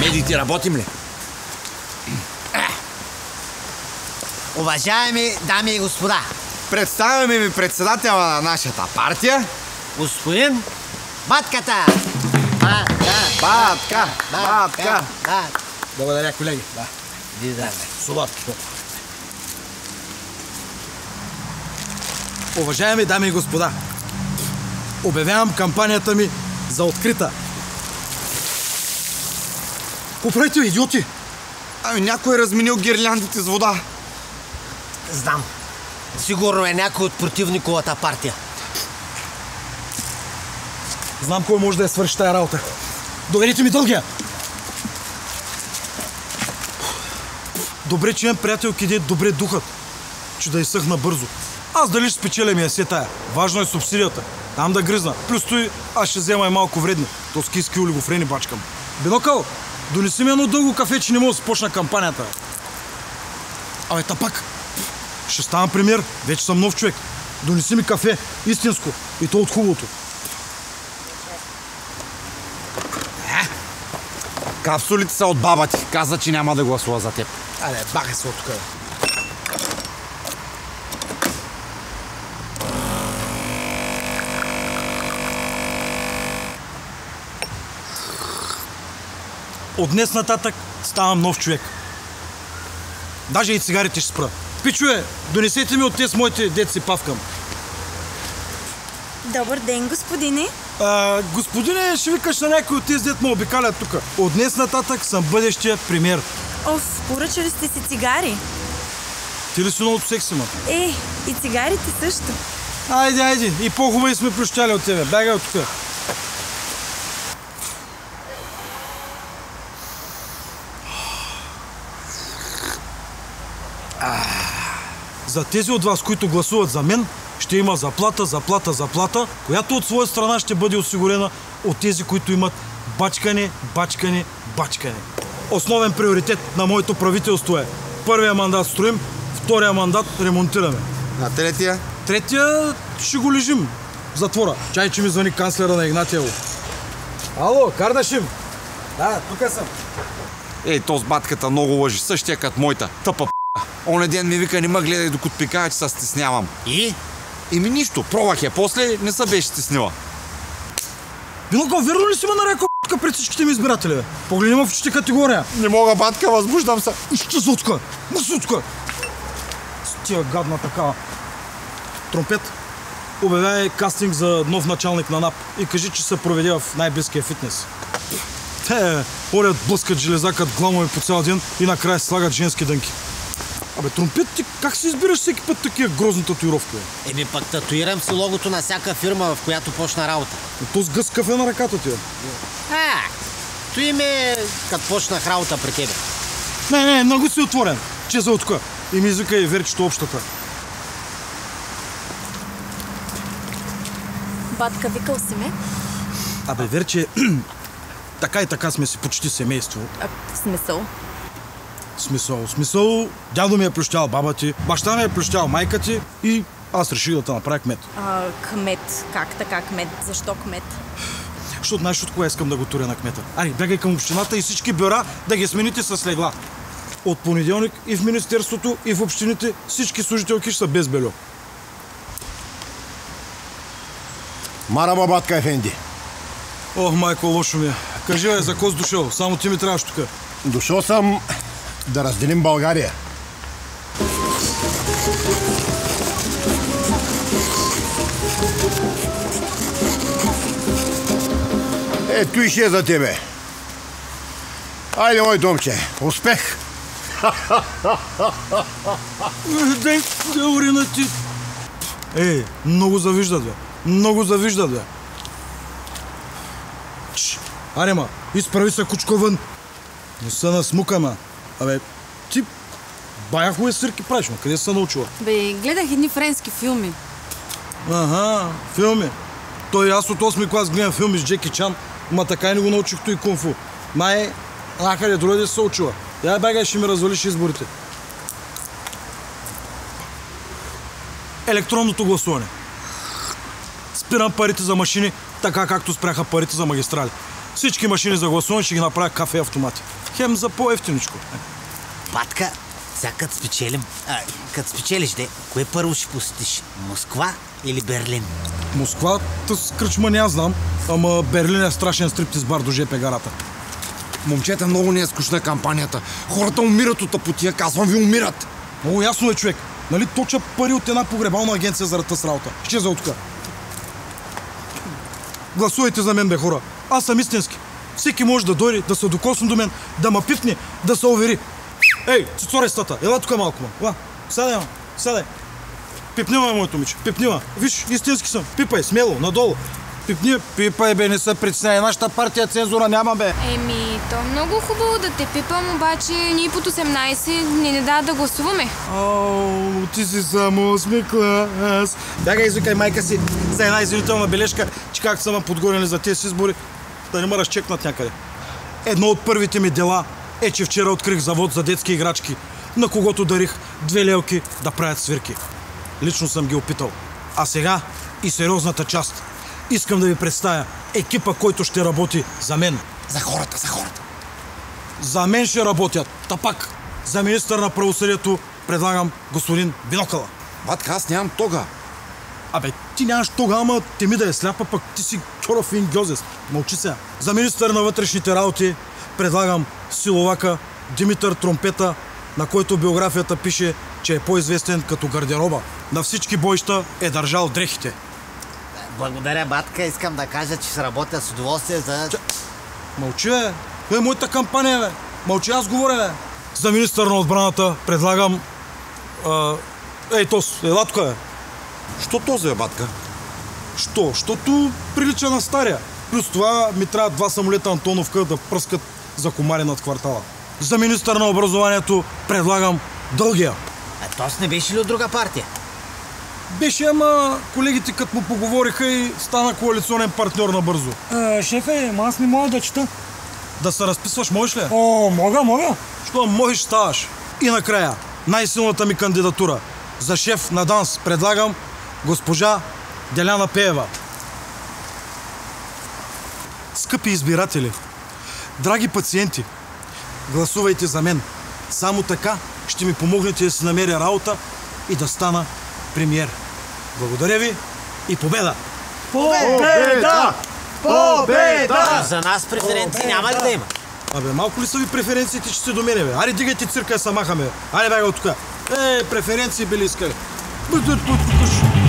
Еди, ти работим ли? Уважаеми дами и господа, Представяме ви председателя на нашата партия. господин Батката! Батка! Благодаря, колеги. Виждаме. Свободно. Уважаеми дами и господа, обявявам кампанията ми за открита. Поправете, идиоти! Ами някой е разменил гирляндите с вода. Знам. Сигурно е някой от противниковата партия. Знам кой може да я свърши тая работа. Доверите ми дългия! Добре, че имам приятелки, де добре духът, че да изсъхна бързо. Аз дали ще спечеля ми е се тая. Важно е субсидията. Там да гризна. Плюс той, аз ще взема и малко вредни. То ски олигофрени бачкам. Бинокъл, донеси ми едно дълго кафе, че не мога да започна кампанията. Абе, тапак. Ще ставам премиер. Вече съм нов човек. Донеси ми кафе. Истинско. И то от хубавото. Капсулите са от баба ти. Каза, че няма да гласува за теб. Аре, бахай се от тук. От днес нататък ставам нов човек. Даже и цигарите ще спра. Пичове, донесете ми от те с моите деца павкам. Добър ден, господине. Господине, ще викаш на някой от тези дет ме обикалят тук. От днес нататък съм бъдещия премиер. Оф, поръчали сте си цигари. Ти ли си новото секси, ма? И цигарите също. Айде. И по-хубави сме прощали от тебе. Бягай от тук. За тези от вас, които гласуват за мен, ще има заплата, която от своя страна ще бъде осигурена от тези, които имат бачкане. Основен приоритет на моето правителство е: първия мандат строим, втория мандат ремонтираме. На третия? Третия ще го лежим в затвора. Чай, че ми звъни канцлера на Игнатиево. Ало, Кардашим! Да, тук съм. Ей, то с батката много лъжи. Същия като моята. Тъпа п***. Оне ден ми вика, не ме гледай докато пикая, че се стеснявам. И? Еми нищо, пробвах я. После не се беше стеснила. Бинокъл, верно ли си ме нарекал пред всичките ми избиратели, бе? Погледни ме в очите категория. Не мога, батка, възбуждам се. Ще зутка! Насутка! С тия гадна такава. Тромпет, обявяй кастинг за нов началник на НАП и кажи, че се проведе в най-близкия фитнес. Те орят, блъскат железакът гламови по цял ден и накрая слагат женски дънки. Абе, Тромпет, ти как си избираш всеки път такива грозни татуировки? Еми пък татуирам си логото на всяка фирма, в която почна работа. Но то с гъс кафе на ръката ти е. То име като почнах работа при тебе. Не, много си отворен. Че за отка. И ми извикай Верчето общата. Батка, викал си ме? Абе, Верче, така и така сме си почти семейство. Смисъл, дядо ми е плющял баба ти, баща ми е плющял майка ти и аз реших да те направя кмет. Кмет. Как така кмет? Защо кмет? Защото знаеш от кога искам да го туря на кмета. Ари, бягай към общината и всички бюра да ги смените с легла. От понеделник и в министерството, и в общините всички служителки ще са без бельо. Мараба, батка ефенди. Ох, майко, лошо ми е. Кажи, за кой си дошъл? Само ти ми трябваш тук. Дошъл съм да разделим България. Ето и ще е за тебе. Айде, мой домче, успех! Дай урина ти. Много завиждат, бе. Арема, изправи се, кучко, вън. Не се насмукама. Абе, ти бая хубави сирки правиш, но къде се научила? Бе, гледах едни френски филми. Ага, филми. Той аз от 8-ми клас гледам филми с Джеки Чан, ма така и не го научих той кунг-фу. Май, нахъде другаде се учила. Я бягай, ще ми развалиш изборите. Електронното гласуване. Спирам парите за машини, така както спряха парите за магистрали. Всички машини за гласуване ще ги направя кафе автомати. хем за по-ефтиничко. Батка, сега като спечелиш, кое първо ще посетиш? Москва или Берлин? Москва, с кръчма не аз знам, ама Берлин е страшен стриптиз бар до ЖП гарата. Момчета, много не е скучна кампанията. Хората умират от апотия, казвам ви, умират. Много ясно е, човек. Нали точа пари от една погребална агенция заради тази работа. Ще за отка. Гласувайте за мен, бе, хора. Аз съм истински. Всеки може да дойде, да се докосне до мен, да ма пипне, да се увери. Ей, цицорестата, ела тук малко, ма. Ела, сядай. Пипни ма, моето момиче, пипни ма. Виж, истински съм. Пипай, смело, надолу. Пипай, бе, не се притесняй. Нашата партия цензура няма, бе. Еми, то много хубаво да те пипам, обаче ние под 18 не дадат да гласуваме. О, ти си само смекла. Бягай, извикай майка си за една извинителна бележка, че както са ме подгонили за тези избори, да не ме разчекнат някъде. Едно от първите ми дела е, че вчера открих завод за детски играчки, на когото дарих 2 лелки да правят свирки. Лично съм ги опитал. А сега и сериозната част. Искам да ви представя екипа, който ще работи за мен. За хората. За мен ще работят. Тапак. За министър на правосъдието предлагам господин Бинокъла. Батка, аз нямам тога. Абе, ти нямаш тога, ама те ми да е сляпа, пък ти си Кьоров Ингьозес. Мълчи сега. За министър на вътрешните работи предлагам силовака Димитър Тромпета, на който биографията пише, че е по-известен като гардероба. На всички бойща е държал дрехите. Благодаря, батка. Искам да кажа, че ще работя с удоволствие за... Мълчи, бе. Това е моята кампания, бе. Мълчи, аз говоря, бе. За министър на отбраната предлагам... Ей, Тос, ела тук, бе. Що този е, батка? Що? Щото прилича на стария. Плюс това ми трябва 2 самолета Антоновка да пръскат за комари над квартала. За министър на образованието предлагам Дългия. А Тос не беше ли от друга партия? Беше, ама колегите като му поговориха и стана коалиционен партньор набързо. Шефе, аз не мога да чета. Да се разписваш, можеш ли? О, мога. Що можеш, ставаш. И накрая, най-силната ми кандидатура за шеф на ДАНС предлагам госпожа Деляна Пеева. Скъпи избиратели, драги пациенти, гласувайте за мен. Само така ще ми помогнете да си намеря работа и да стана премиер. Благодаря ви и победа! Победа! За нас преференции няма ли да има? Абе, малко ли са ви преференциите, че сте до мене, бе? Аре, дигайте цирка и са махаме, бе. Аре, бяга от тук. Преференции били искали.